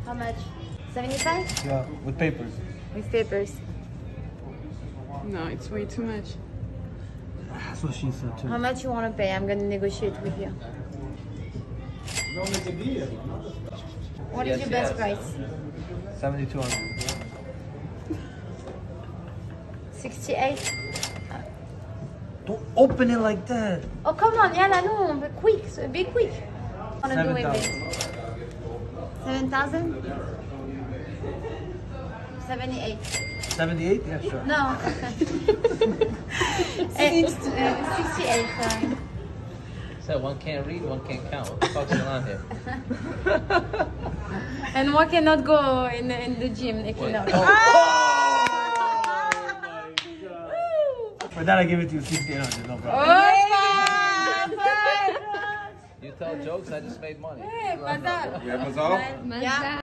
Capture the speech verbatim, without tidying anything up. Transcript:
How much? seventy-five? Yeah, with papers. With papers. No, it's way too much. That's what she said too. How much you want to pay? I'm going to negotiate with you. What is Yes, your best yes. price? seventy-two hundred. sixty-eight? Don't open it like that. Oh, come on, yalla, no, but quick, so be quick. I want to do with it. seven thousand? seventy-eight. seventy-eight? Yeah, sure. No. Eh, uh, sixty-eight, sorry. So one can't read, one can't count. What the fuck's going on here? And one cannot go in the, in the gym if you know. For that, I give it to you sixty-eight hundred, no problem. Oh, You tell jokes, I just made money. Hey, Mazal. We have Mazal? Yeah.